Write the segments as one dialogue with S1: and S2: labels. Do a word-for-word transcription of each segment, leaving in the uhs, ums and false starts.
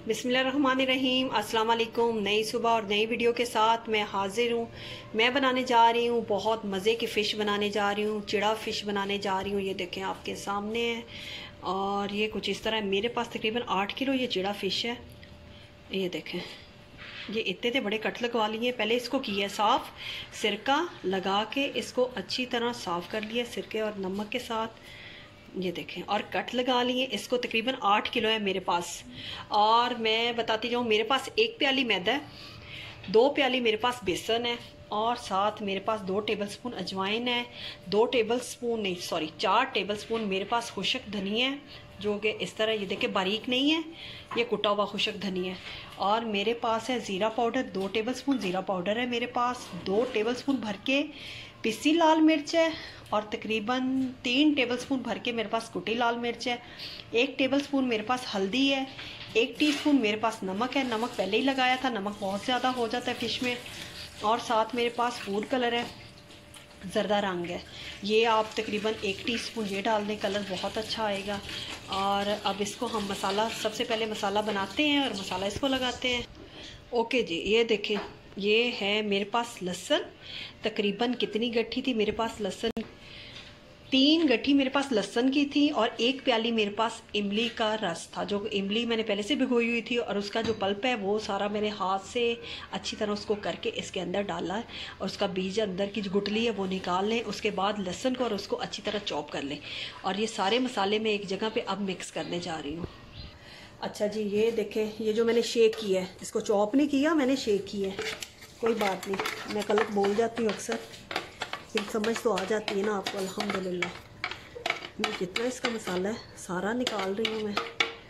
S1: बिस्मिल्लाहिर्रहमानिर्रहीम। अस्सलाम वालेकुम। नई सुबह और नई वीडियो के साथ मैं हाजिर हूँ। मैं बनाने जा रही हूँ, बहुत मज़े की फ़िश बनाने जा रही हूँ, चिड़ा फ़िश बनाने जा रही हूँ। ये देखें आपके सामने है और ये कुछ इस तरह है। मेरे पास तकरीबन आठ किलो ये चिड़ा फ़िश है। ये देखें, ये इतने थे बड़े कट लगवा लिए। पहले इसको किया साफ़, सिरका लगा के इसको अच्छी तरह साफ़ कर लिया सिरके और नमक के साथ। ये देखें, और कट लगा लिए। इसको तकरीबन आठ किलो है मेरे पास। और मैं बताती जाऊँ, मेरे पास एक प्याली मैदा है, दो प्याली मेरे पास बेसन है, और साथ मेरे पास दो टेबलस्पून अजवाइन है, दो टेबलस्पून नहीं सॉरी चार टेबलस्पून मेरे पास खुशक धनिया है, जो कि इस तरह ये देखें बारीक नहीं है, ये कुटा हुआ खुशक धनिया है। और मेरे पास है ज़ीरा पाउडर, दो टेबलस्पून ज़ीरा पाउडर है मेरे पास, दो टेबलस्पून भर के पिसी लाल मिर्च है, और तकरीबन तीन टेबलस्पून भर के मेरे पास कुटी लाल मिर्च है, एक टेबलस्पून मेरे पास हल्दी है, एक टीस्पून मेरे पास नमक है। नमक पहले ही लगाया था, नमक बहुत ज़्यादा हो जाता है फ़िश में। और साथ मेरे पास फूड कलर है, ज़रदा रंग है, ये आप तकरीबन एक टीस्पून ये डाल दें, कलर बहुत अच्छा आएगा। और अब इसको हम मसाला, सबसे पहले मसाला बनाते हैं और मसाला इसको लगाते हैं। ओके जी, ये देखें, ये है मेरे पास लहसुन। तकरीबन कितनी गट्ठी थी मेरे पास लहसुन? तीन गट्ठी मेरे पास लहसुन की थी, और एक प्याली मेरे पास इमली का रस था, जो इमली मैंने पहले से भिगोई हुई थी, और उसका जो पल्प है वो सारा मेरे हाथ से अच्छी तरह उसको करके इसके अंदर डाला है, और उसका बीज अंदर की जो गुठली है वो निकाल लें। उसके बाद लहसुन को और उसको अच्छी तरह चॉप कर लें, और ये सारे मसाले मैं एक जगह पर अब मिक्स करने जा रही हूँ। अच्छा जी, ये देखें, ये जो मैंने शेक किया है, इसको चॉप नहीं किया, मैंने शेक किया है। कोई बात नहीं, मैं गलत बोल जाती हूँ अक्सर, फिर समझ तो आ जाती है ना आपको। अल्हम्दुलिल्लाह, मैं जितना इसका मसाला है सारा निकाल रही हूँ मैं।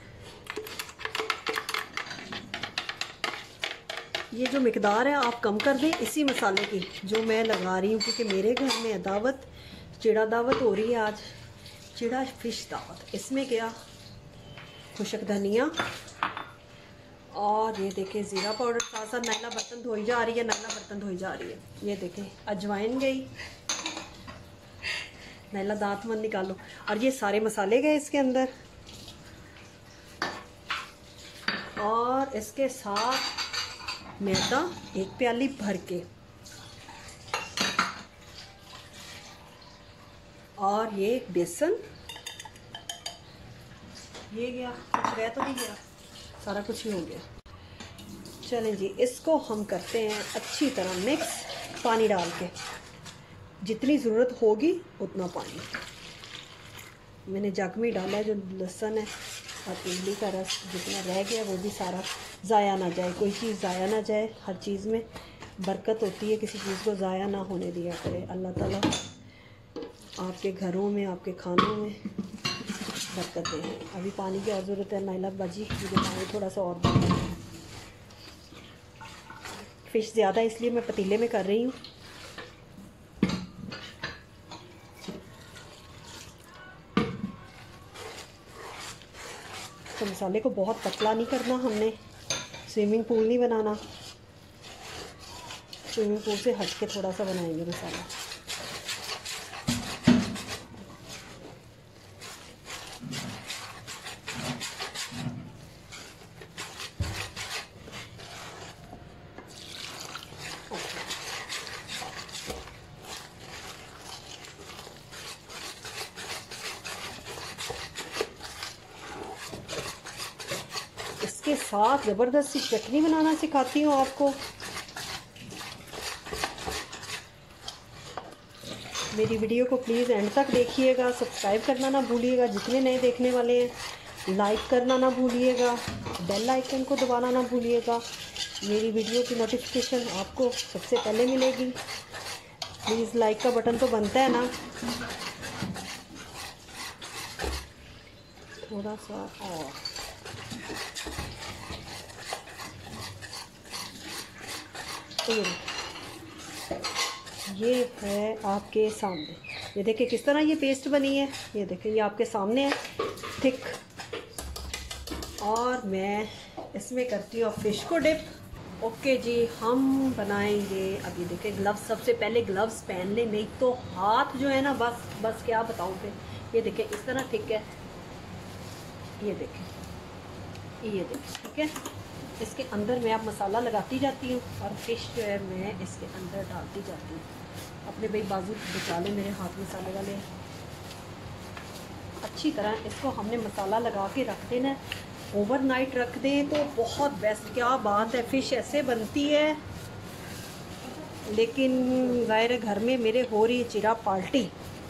S1: ये जो मिकदार है आप कम कर दें इसी मसाले की जो मैं लगा रही हूँ, क्योंकि मेरे घर में दावत, चिड़ा दावत हो रही है आज, चिड़ा फ़िश दावत। इसमें क्या, खुशक धनिया, और ये देखें ज़ीरा पाउडर, साथ साथ नाइला बर्तन धोई जा रही है, नाइला बर्तन धोई जा रही है। ये देखें अजवाइन गई, नाइला दांत मत निकालो। और ये सारे मसाले गए इसके अंदर, और इसके साथ मैदा एक प्याली भर के, और ये बेसन, ये गया, कुछ रह तो नहीं गया, सारा कुछ ही हो गया। चलें जी, इसको हम करते हैं अच्छी तरह मिक्स, पानी डाल के, जितनी ज़रूरत होगी उतना पानी। मैंने जग में डाला है जो लहसुन है और इमली का रस, जितना रह गया वो भी सारा ज़ाया ना जाए, कोई चीज़ ज़ाया ना जाए। हर चीज़ में बरकत होती है, किसी चीज़ को ज़ाया ना होने दिया करे। अल्लाह ताला आपके घरों में, आपके खानों में बरकत दे। अभी पानी की और ज़रूरत है। नाइला बाजी, मुझे पानी थोड़ा सा और देना। फ़िश ज़्यादा इसलिए मैं पतीले में कर रही हूँ। तो मसाले को बहुत पतला नहीं करना हमने, स्विमिंग पूल नहीं बनाना, स्विमिंग पूल से हट के थोड़ा सा बनाएंगे मसाला। इसके साथ ज़बरदस्त सी चटनी बनाना सिखाती हूँ आपको। मेरी वीडियो को प्लीज़ एंड तक देखिएगा, सब्सक्राइब करना ना भूलिएगा, जितने नए देखने वाले हैं लाइक करना ना भूलिएगा, बेल आइकन को दबाना ना भूलिएगा। मेरी वीडियो की नोटिफिकेशन आपको सबसे पहले मिलेगी। प्लीज़ लाइक का बटन तो बनता है ना। थोड़ा सा और, ये है आपके सामने। ये देखिए किस तरह ये पेस्ट बनी है, ये देखिए ये आपके सामने है, थिक। और मैं इसमें करती हूँ फ़िश को डिप। ओके जी, हम बनाएंगे। अब ये देखिए ग्लव्स, सबसे पहले ग्लव्स पहन लें, नहीं तो हाथ जो है ना, बस बस क्या बताऊँ फिर। ये देखिए इस तरह थिक है, ये देखें ये देखिए, ठीक है। इसके अंदर मैं अब मसाला लगाती जाती हूँ और फिश जो है मैं इसके अंदर डालती जाती हूँ। अपने भाई बाजू बचा ले, मेरे हाथ मसाले वाले। अच्छी तरह इसको हमने मसाला लगा के रख देना है, ओवरनाइट रख दें तो बहुत बेस्ट। क्या बात है, फ़िश ऐसे बनती है। लेकिन ज़ाहिर घर में मेरे हो रही है चिरा पार्टी।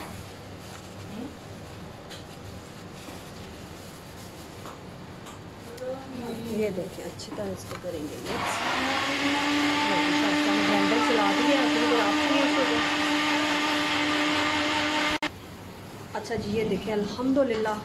S1: ये देखिए, अच्छी तरह इसको करेंगे। ब्लेंडर चला दिया। अच्छा जी, ये देखिए अल्हम्दुलिल्लाह,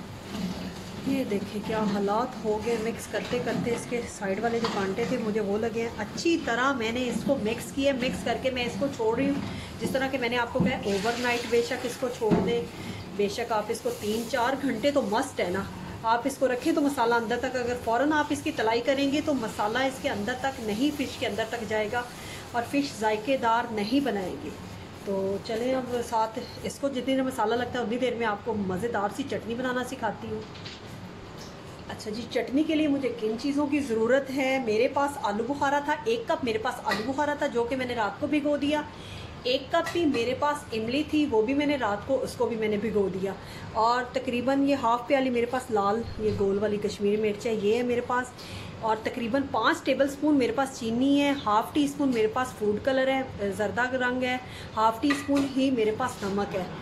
S1: ये देखिए क्या हालात हो गए। मिक्स करते करते इसके साइड वाले जो कांटे थे मुझे वो लगे हैं। अच्छी तरह मैंने इसको मिक्स किया। मिक्स करके मैं इसको छोड़ रही हूँ। जिस तरह कि मैंने आपको कहा ओवरनाइट बेशक इसको छोड़ दें, बेशक आप इसको तीन चार घंटे तो मस्ट है ना, आप इसको रखें तो मसाला अंदर तक, अगर फ़ौरन आप इसकी तलाई करेंगे तो मसाला इसके अंदर तक नहीं, फ़िश के अंदर तक जाएगा और फ़िश जायकेदार नहीं बनाएगी। तो चलें अब साथ इसको जितनी देर मसाला लगता है उतनी देर में आपको मज़ेदार सी चटनी बनाना सिखाती हूँ। अच्छा जी, चटनी के लिए मुझे किन चीज़ों की ज़रूरत है। मेरे पास आलू बुखारा था, एक कप मेरे पास आलू बुखारा था जो कि मैंने रात को भिगो दिया। एक कप भी मेरे पास इमली थी, वो भी मैंने रात को, उसको भी मैंने भिगो दिया। और तकरीबन ये हाफ़ प्याली मेरे पास लाल, ये गोल वाली कश्मीरी मिर्च है, ये है मेरे पास। और तकरीबन पाँच टेबलस्पून मेरे पास चीनी है, हाफ़ टी स्पून मेरे पास फूड कलर है, जर्दा रंग है, हाफ़ टी स्पून ही मेरे पास नमक है।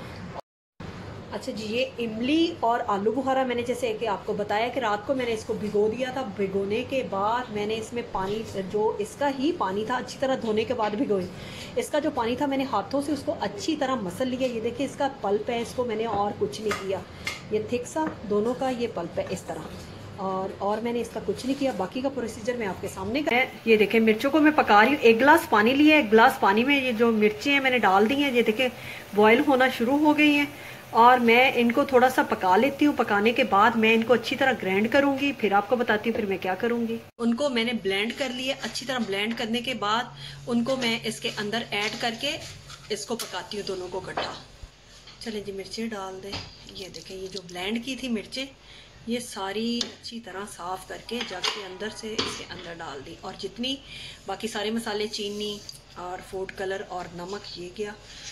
S1: अच्छा जी, ये इमली और आलू बुखारा मैंने जैसे कि आपको बताया कि रात को मैंने इसको भिगो दिया था। भिगोने के बाद मैंने इसमें पानी, जो इसका ही पानी था, अच्छी तरह धोने के बाद भिगोए, इसका जो पानी था मैंने हाथों से उसको अच्छी तरह मसल लिया। ये देखिए इसका पल्प है, इसको मैंने और कुछ नहीं किया। ये थिक सा दोनों का ये पल्प है इस तरह, और और मैंने इसका कुछ नहीं किया। बाकी का प्रोसीजर मैं आपके सामने कर। ये देखें मिर्चों को मैं पका रही हूँ। एक गिलास पानी लिया है, एक गिलास पानी में ये जो मिर्चें हैं मैंने डाल दी हैं। ये देखें बॉयल होना शुरू हो गई हैं और मैं इनको थोड़ा सा पका लेती हूँ। पकाने के बाद मैं इनको अच्छी तरह ग्राइंड करूँगी, फिर आपको बताती हूँ फिर मैं क्या करूँगी। उनको मैंने ब्लेंड कर लिए। अच्छी तरह ब्लेंड करने के बाद उनको मैं इसके अंदर ऐड करके इसको पकाती हूँ दोनों को इकट्ठा। चलें जी, मिर्चें डाल दें। ये देखें ये जो ब्लेंड की थी मिर्चें, ये सारी अच्छी तरह साफ़ करके जग के अंदर से इसके अंदर डाल दी। और जितनी बाकी सारे मसाले, चीनी और फूड कलर और नमक, ये गया।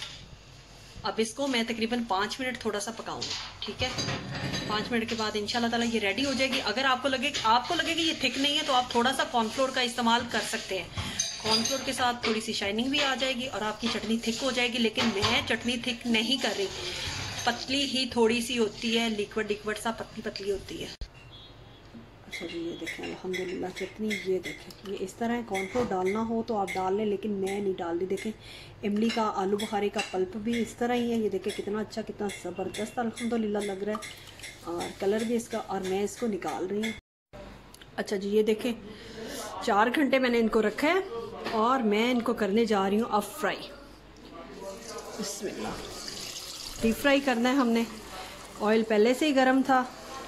S1: अब इसको मैं तकरीबन पाँच मिनट थोड़ा सा पकाऊंगी, ठीक है। पाँच मिनट के बाद इंशाल्लाह ताला ये रेडी हो जाएगी। अगर आपको लगे आपको लगे कि ये थिक नहीं है तो आप थोड़ा सा कॉर्नफ्लोर का इस्तेमाल कर सकते हैं। कॉर्नफ्लोर के साथ थोड़ी सी शाइनिंग भी आ जाएगी और आपकी चटनी थिक हो जाएगी। लेकिन मैं चटनी थिक नहीं कर रही, पतली ही थोड़ी सी होती है, लिक्विड लिक्विड सा पतली पतली होती है। अच्छा जी, ये देखें अल्हम्दुलिल्लाह चटनी, ये देखें ये इस तरह है। कॉर्नफ्लोर डालना हो तो आप डाल लें, लेकिन मैं नहीं डाल दी। देखें इमली का, आलू बुखारे का पल्प भी इस तरह ही है। ये देखें कितना अच्छा, कितना ज़बरदस्त अल्हम्दुलिल्लाह लग रहा है और कलर भी इसका। और मैं इसको निकाल रही हूँ। अच्छा जी, ये देखें चार घंटे मैंने इनको रखा है और मैं इनको करने जा रही हूँ अब फ्राई। बिस्मिल्लाह। डीप फ्राई करना है हमने, ऑयल पहले से ही गर्म था।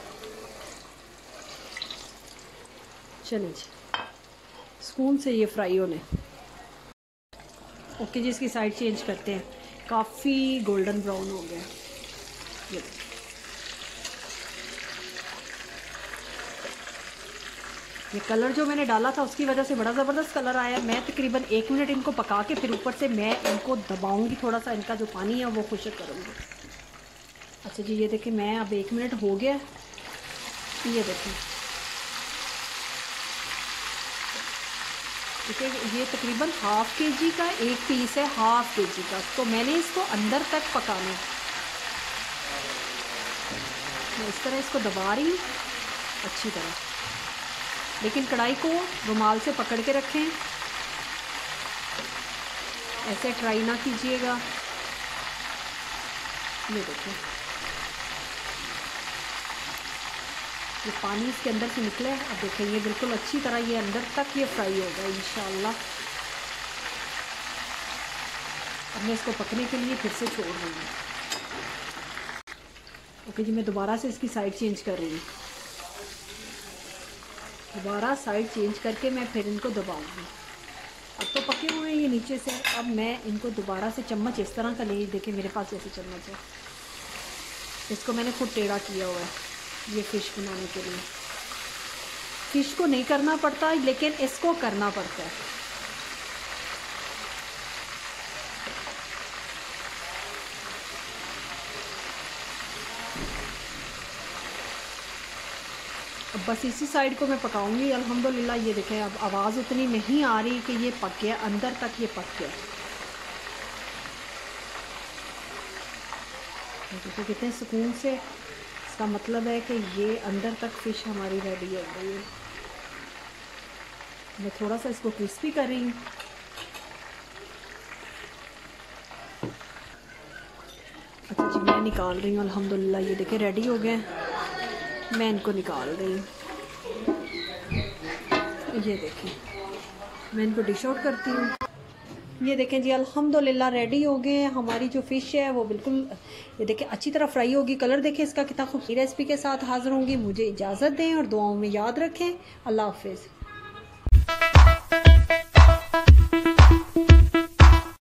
S1: चलिए जी, स्पून से ये फ्राई होने। ओके जी, इसकी साइड चेंज करते हैं। काफ़ी गोल्डन ब्राउन हो गया ये। ये कलर जो मैंने डाला था उसकी वजह से बड़ा ज़बरदस्त कलर आया। मैं तकरीबन एक मिनट इनको पका के फिर ऊपर से मैं इनको दबाऊंगी, थोड़ा सा इनका जो पानी है वो खुश्क करूँगी। अच्छा जी, ये देखें मैं अब एक मिनट हो गया। ये देखें, ठीक है, ये तकरीबन हाफ़ के जी का एक पीस है, हाफ़ के जी का। तो मैंने इसको अंदर तक पकाना है। मैं इस तरह इसको दबा रही हूँ अच्छी तरह, लेकिन कढ़ाई को रुमाल से पकड़ के रखें, ऐसे ट्राई ना कीजिएगा। ये देखिए ये पानी इसके अंदर से निकले। अब देखें ये बिल्कुल अच्छी तरह ये अंदर तक ये फ्राई होगा इंशाल्लाह। अब मैं इसको पकने के लिए फिर से छोड़ दूँगी। ओके जी, मैं दोबारा से इसकी साइड चेंज कर रही हूँ। दोबारा साइड चेंज करके मैं फिर इनको दबाऊंगी। अब तो पके हुए हैं ये नीचे से। अब मैं इनको दोबारा से चम्मच इस तरह का ले, देखिए मेरे पास ऐसे चम्मच है, इसको मैंने खुद टेढ़ा किया हुआ है ये फ़िश बनाने के लिए। फ़िश को नहीं करना पड़ता, लेकिन इसको करना पड़ता है। अब बस इसी साइड को मैं पकाऊंगी अल्हम्दुलिल्लाह। ये देखें अब आवाज़ उतनी नहीं आ रही कि ये पक गया, अंदर तक ये पक गया। देखो कितने सुकून से, इसका मतलब है कि ये अंदर तक फ़िश हमारी रेडी हो गई है। मैं थोड़ा सा इसको क्रिस्पी कर रही हूँ। अच्छा जी, मैं निकाल रही हूँ अल्हम्दुलिल्लाह। ये देखें रेडी हो गए, मैं इनको निकाल रही हूँ। ये देखें, मैं इनको डिश आउट करती हूँ। ये देखें जी अल्हम्दुलिल्लाह रेडी हो गए हैं। हमारी जो फ़िश है वो बिल्कुल ये देखें अच्छी तरह फ्राई होगी। कलर देखें इसका कितना खूबसूरत। रेसिपी के साथ हाज़िर होंगी। मुझे इजाज़त दें और दुआओं में याद रखें। अल्लाह हाफ़िज़।